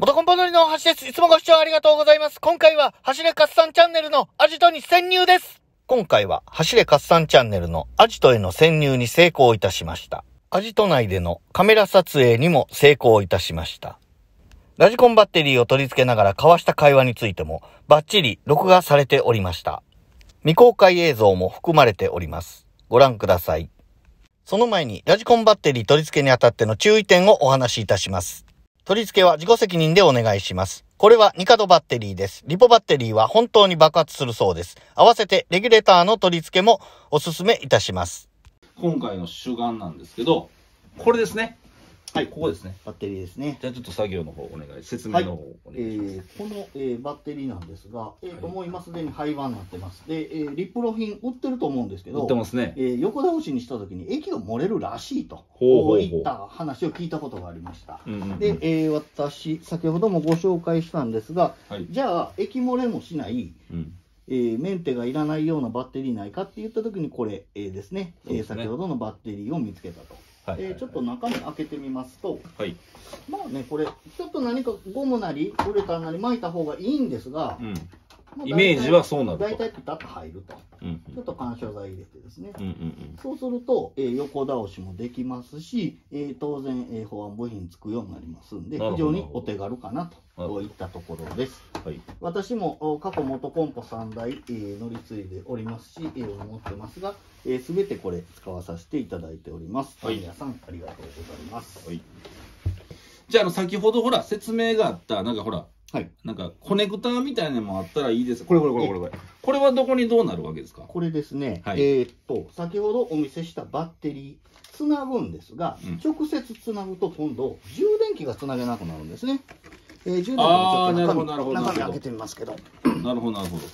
元コンポドリの橋です。いつもご視聴ありがとうございます。今回は走れカッサンチャンネルのアジトに潜入です。今回は走れカッサンチャンネルのアジトへの潜入に成功いたしました。アジト内でのカメラ撮影にも成功いたしました。ラジコンバッテリーを取り付けながら交わした会話についてもバッチリ録画されておりました。未公開映像も含まれております。ご覧ください。その前にラジコンバッテリー取り付けにあたっての注意点をお話しいたします。取り付けは自己責任でお願いします。これはニカドバッテリーです。リポバッテリーは本当に爆発するそうです。合わせてレギュレーターの取り付けもお勧めいたします。 今回の主眼なんですけど、これですね。はい、ここですね。 バッテリーですね。 じゃあちょっと作業の方お願い、説明の方お願いします。 この、バッテリーなんですが、もう今すでに廃盤になってます。で、リプロ品売ってると思うんですけど、 売ってますね。 横倒しにした時に液が漏れるらしいと、 ほういった話を聞いたことがありました。 うんうんうん、 で、私、先ほどもご紹介したんですが、 はい、 じゃあ、液漏れもしない、メンテがいらないようなバッテリーないかって言った時にこれ、ですね、先ほどのバッテリーを見つけたと。ちょっと中身開けてみますと、 はい、 まあね、これちょっと何かゴムなりウレタンなり巻いた方がいいんですが、 イメージはそうなると。 大体ピタッと入ると、ちょっと緩衝材入れてですね、そうすると、横倒しもできますし、当然、保安部品つくようになりますんで、非常にお手軽かなといったところです。私も過去元コンポ3台、乗り継いでおりますし、持ってますが、すべてこれ使わさせていただいております。皆さんありがとうございます。 じゃあ、先ほどほら説明があったなんかほら、なんかコネクターみたいなのもあったらいいです。これはどこにどうなるわけですか？ これですね、先ほどお見せしたバッテリーつなぐんですが、直接つなぐと今度充電器がつなげなくなるんですね。充電器のちょっと中身開けてみますけど、 なるほどなるほど。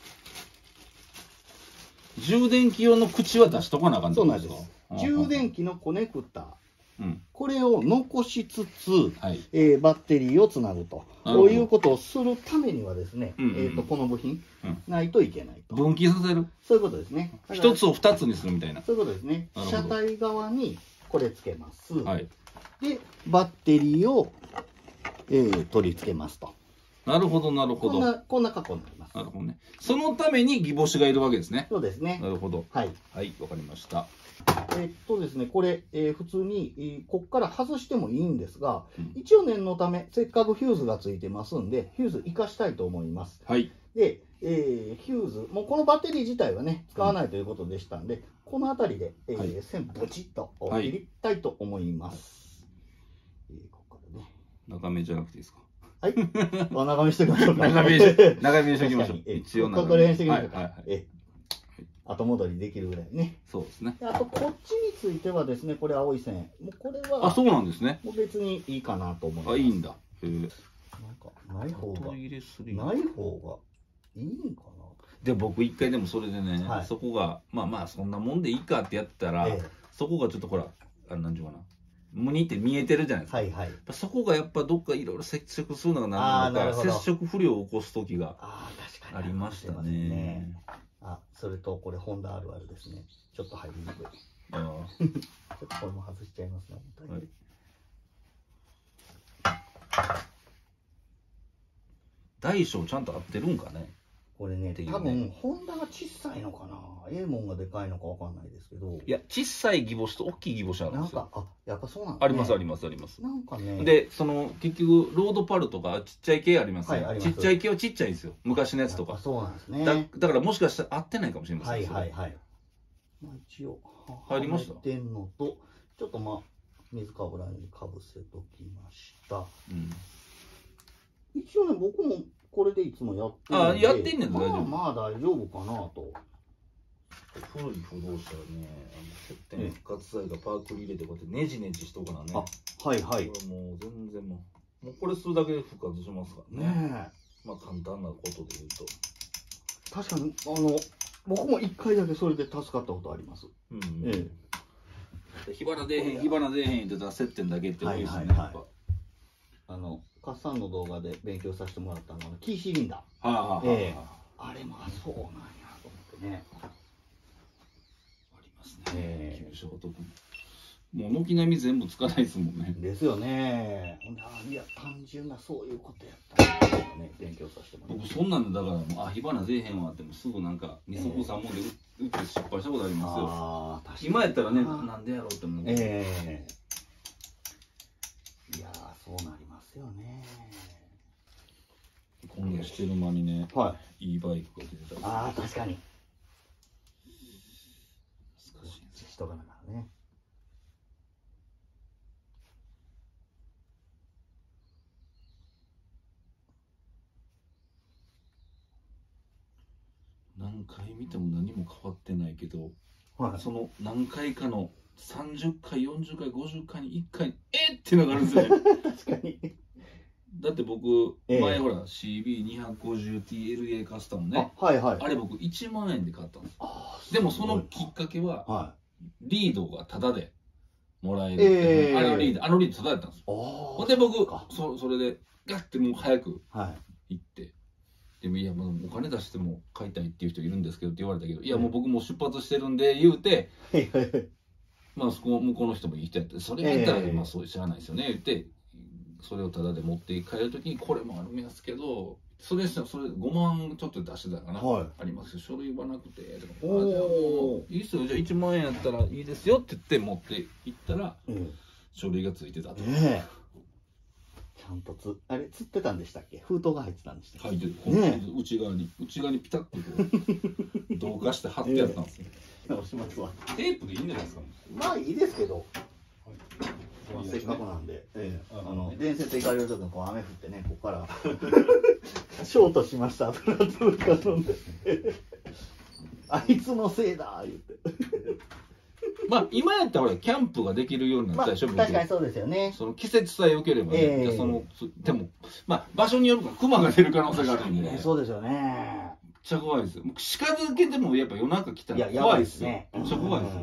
充電器用の口は出しとかなあかんってことですか？ そうなんです。充電器のコネクター、これを残しつつ、バッテリーをつなぐということをするためにはですね、この部品ないといけないと。 分岐させる、 そういうことですね。 一つを二つにするみたいな。 そういうことですね。車体側にこれつけます。で、バッテリーを、取り付けますと。 なるほどなるほど。 こんな格好になります。 なるほどね。そのためにギボシがいるわけですね。 そうですね。 なるほど。 はい。 はい、わかりました。 ですね、これ、普通に、こっから外してもいいんですが、一応念のため、せっかくフューズがついてますんで、フューズ活かしたいと思います。で、フューズ、もうこのバッテリー自体はね、使わないということでしたんで、この辺りで、線ブチッと切りたいと思います。ここからね。 中目じゃなくていいですか？ はい。長めにしておきましょうか。 長めにしておきましょう。 一応これにしておきましょうか。後戻りできるぐらいね。 そうですね。 あとこっちについてはですね、これ青い線。もうこれは。 あ、そうなんですね。 もう別にいいかなと思います。 あ、いいんだ。 なんかない方がいいんかな。 で、僕一回でもそれでね、そこがまあまあそんなもんでいいかってやったら、そこがちょっとほら、なんていうかな。無にって見えてるじゃないですか。そこがやっぱどっかいろいろ接触するのが何なのか、接触不良を起こす時がありましたね。 それとこれホンダあるあるですね。ちょっと入りにくい。ちょっとこれも外しちゃいますね。 大小ちゃんと合ってるんかね。 これね、多分ホンダが小さいのかな。モンがでかいのかわかんないですけど。 いや、小さいギボシと大きいギボシあるんですよ。 やっぱそうなんですね。 ありますありますあります。 なんかね。 で、結局ロードパルとかちっちゃい系ありますね。ちっちゃい系はちっちゃいんですよ。昔のやつとか。 そうなんですね。 だからもしかしたら合ってないかもしれません。 まあ一応入りました。 てんのとちょっとまあ水かぶらにかぶせときました。一応ね、僕もこれでいつもやってるんで。 やってんねん、大丈夫。 まあ大丈夫かなと。 古い不動車ね、接点復活剤がパークリ入れてこうやってネジネジしとかなね。これもう全然もうこれするだけで復活しますからね。まあ簡単なことで言うと。 確かに僕も1回だけそれで助かったことあります。 火花出えへんって言ったら接点だけって多いですね。 カッサンの動画で勉強させてもらったキーシリンダー。あれもそうなんやと思ってね。 ありますね。 もう軒並み全部つかないですもんね。 ですよね。いや、単純なそういうことやったんですよね、勉強させてもらって。 僕そんなんでだからもう火花出えへんわってもすぐなんか二足三本で打って失敗したことありますよ。ああ、確かに。今やったらね、なんでやろうって思う。いやそうなりますよね。今度してる間にね、いいバイクが出てた。 ああ、確かに。難しい人がだからね。 何回見ても何も変わってないけど、その何回かの30回、40回、50回に1回、っていうのがあるんですよね。 確かに。 だって僕、前ほら CB250TLA カスタムね、あれ僕1万円で買ったんです。でもそのきっかけは、リードがタダでもらえる。あのリードタダだったんですよ。ほんで僕、それでガッてもう早く行って。でもいやもうお金出しても買いたいっていう人いるんですけどって言われたけど、いやもう僕もう出発してるんで言うて、まあそこ向こうの人もいい人やって、それやったらまあそう知らないですよね言って、それをタダで持って帰るときにこれもあるんですけど、それ5万ちょっと出してたかな、ありますけど書類はなくて、じゃあもういいっすよ、じゃあ1万円やったらいいですよって言って持って行ったら、書類がついてたと。 ちゃんとあれ、釣ってたんでしたっけ？封筒が入ってたんでしたっけ？ 入ってる。内側にピタッとこう、同化して貼ってやったんですよ。 直しますわ。 テープでいいんじゃないですか？ まあいいですけど。せっかくなんで、伝説行かれるときにこう雨降ってね、ここからショートしましたとか飲んで、あいつのせいだ言って。 まあ今やったらキャンプができるようになったでしょ。 確かにそうですよね。 その季節さえ良ければね。でもまあ場所によるからクマが出る可能性があるんで。 そうですよね。 めっちゃ怖いですよ。近づけてもやっぱ夜中来たら怖いですよ。めっちゃ怖いですよ。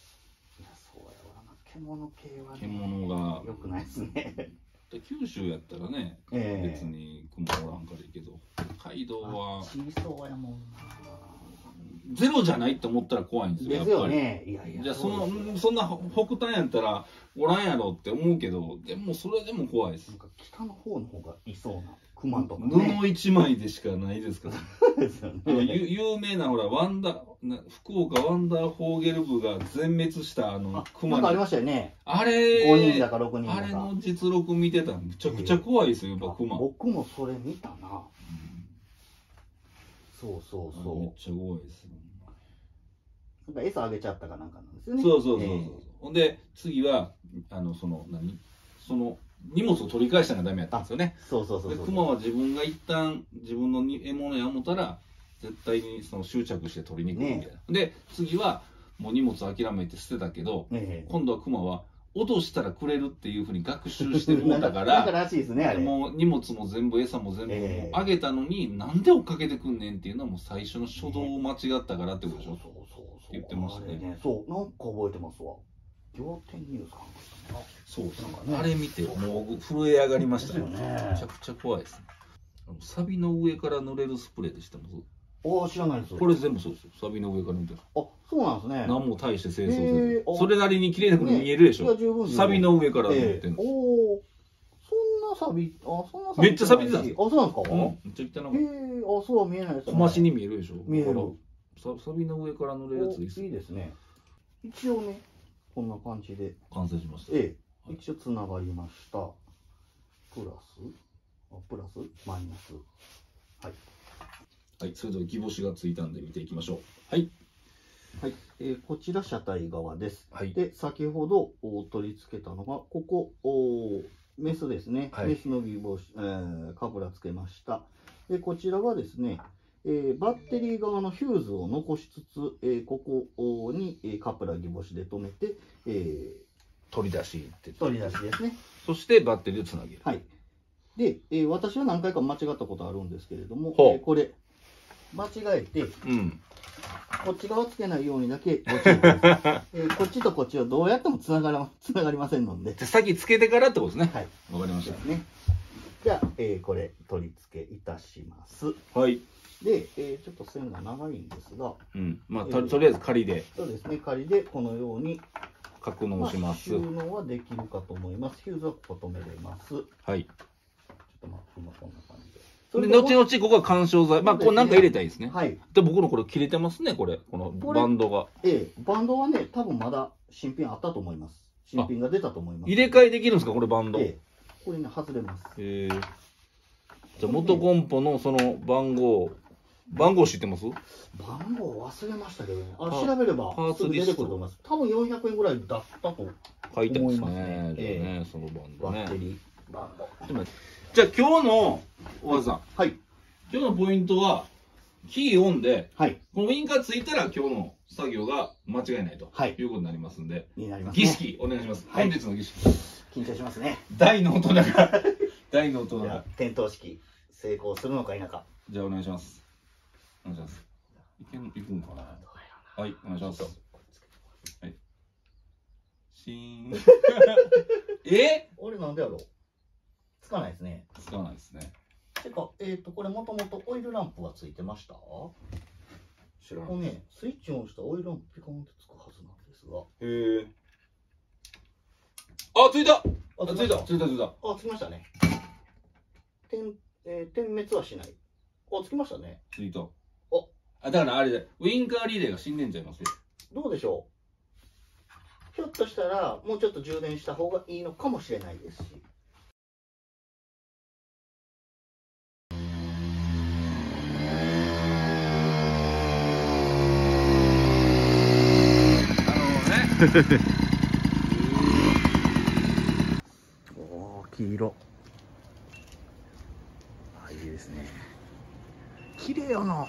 獣系はね、獣が良くないですね。 九州やったらね、別にクマおらんからいいけど、北海道は小そうやもんな。 ゼロじゃないって思ったら怖いんですよ。 ですよね。いやいや。 じゃあそんな北端やったらおらんやろって思うけど、でもそれでも怖いです。 なんか北の方の方がいそうな。クマとかね。 布一枚でしかないですから。有名なほら福岡ワンダーフォーゲル部が全滅したクマ。なんかありましたよね。 あれ 5人だか6人だか。 あれの実録見てたらめちゃくちゃ怖いですよ、やっぱクマ。 僕もそれ見たな。そうそうそう。 めっちゃ怖いですよ。 なんか餌あげちゃったかなんかなんですよね。 そう。ほんで次はその荷物を取り返したのがダメやったんですよね。でクマは自分が一旦自分の獲物や思ったら絶対に執着して取りに来るみたいな。で次はもう荷物諦めて捨てたけど、今度はクマは脅したらくれるっていうふうに学習してるもんだからもう荷物も全部餌も全部あげたのになんで追っかけてくんねんっていうのはもう最初の初動を間違ったからってことでしょ。って言ってましたね。 そうなんか覚えてますわ。仰天ニュースかな。 そうですね。あれ見てもう震え上がりましたね。めちゃくちゃ怖いですね。サビの上から塗れるスプレーでしたもん。 ああ、知らないです。 これ全部そうですよ。サビの上から塗ってる。 あ、そうなんですね。 何も大して清掃せず。それなりに綺麗な風に見えるでしょ。サビの上から塗ってんの。 おお。そんなサビ、 めっちゃ錆びてたんですよ。 あ、そうなんですか。 めっちゃ汚かった。 あ、そうは見えないですね。 小増しに見えるでしょ。 見える。 サビの上から塗れるやついいですね。一応ね、こんな感じで完成しました。 一応つながりました。プラスマイナス。 はい、それではギボシがついたんで見ていきましょう。はい。 こちら車体側です。で、先ほど取り付けたのが、ここ、メスですね。メスのギボシ、カブラつけました。で、こちらはですね、バッテリー側のヒューズを残しつつ、ここにカプラギボシで止めて、 取り出しですね。 そしてバッテリーをつなげる。 で、私は何回か間違ったことあるんですけれども、これ間違えて、こっち側つけないようにだけご注意ください。こっちとこっちはどうやってもつながりませんので。 先つけてからってことですね。わかりました。 じゃあ、これ取り付けいたします。で、ちょっと線が長いんですが、 まあとりあえず仮で。 そうですね、仮でこのように格納します。 収納はできるかと思います。ヒューズはここ止めれます。 はい。ちょっと待って、今こんな感じで。 で後々ここは緩衝材。まあ、これなんか入れたいですね。 はい。 で、僕のこれ切れてますね、これ。このバンドが。 バンドはね、多分まだ新品あったと思います。新品が出たと思います。 入れ替えできるんですか、これバンド。 これね、外れます。 じゃあ、元コンポのその番号知ってます？ 番号忘れましたけどね。調べればすぐ出てくると思います。多分400円ぐらいだったと書いてますね。そのバンドね。 バッテリーバンド。 じゃあ今日の大和さん。 はい。 今日のポイントは、キーオンで、 はい。 このウインカーついたら今日の作業が間違いないということになりますんで、儀式お願いします。本日の儀式。 緊張しますね。 大の大人が、大の大人が。 点灯式、成功するのか否か。 じゃあお願いします。お願いします。いくんかな。はい、お願いします。はい。シーン。 俺なんでやろう。つかないですね。 つかないですね。 てか、これもともとオイルランプはついてました？ 知らない。 ここね、スイッチオンしたオイルランプピコンってつくはずなんですが。 ついた！ついた！ つきましたね。点滅はしない。つきましたね。 ついた。だからあれで、ウインカーリレーが死んでんちゃいますよ。 どうでしょう。ひょっとしたら、もうちょっと充電した方がいいのかもしれないですし。黄色。いいですね。綺麗やな。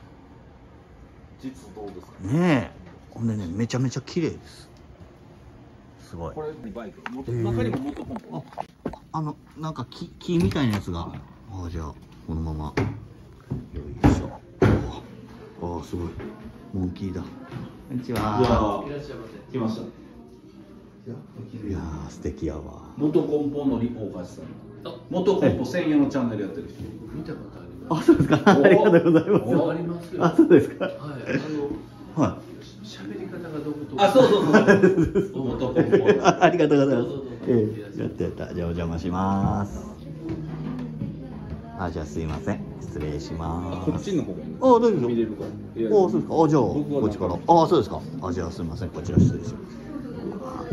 実どうですかねえ。ほんでね、めちゃめちゃ綺麗です。すごい。 これバイク。中にも元コンポ。 なんか木みたいなやつが。じゃあ、このまま。よいしょ。すごい。モンキーだ。こんにちは。 じゃあ、いらっしゃいませ。来ました。 いやー、素敵やわ。 元コンポのリポーカーさん。元コンポ専用のチャンネルやってる人。 見たことあります。 そうですか。ありがとうございます。 ありますよ。 そうですか。 はい。喋り方が独特。 そう。元コンポ。 ありがとうございます。やった。じゃあお邪魔します。じゃあすいません。失礼します。 こっちの方がいい。 どうぞ。 見れるから。 そうですか。じゃあこっちから。そうですか。じゃあすいません。こちら失礼します。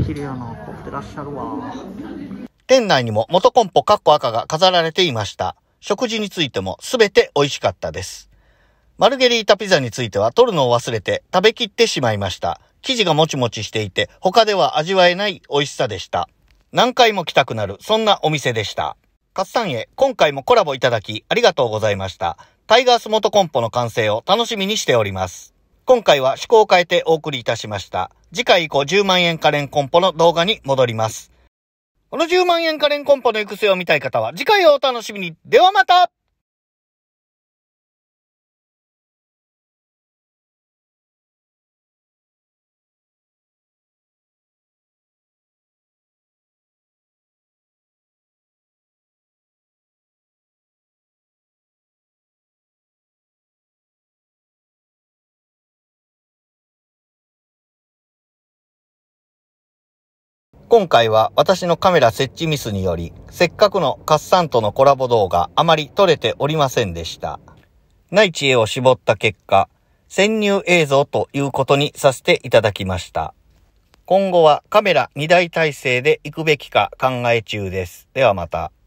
綺麗やな。凝ってらっしゃるわ。店内にも元コンポ赤が飾られていました。食事についてもすべて美味しかったです。マルゲリータピザについては取るのを忘れて食べきってしまいました。生地がもちもちしていて他では味わえない美味しさでした。何回も来たくなるそんなお店でした。カッサンへ今回もコラボいただきありがとうございました。タイガース元コンポの完成を楽しみにしております。今回は趣向を変えてお送りいたしました。次回以降10万円カレンコンポの動画に戻ります。この10万円カレンコンポの行く末を見たい方は次回をお楽しみに。ではまた。今回は私のカメラ設置ミスにより、せっかくのカッサンとのコラボ動画あまり撮れておりませんでした。ない知恵を絞った結果、潜入映像ということにさせていただきました。今後はカメラ2台体制で行くべきか考え中です。ではまた。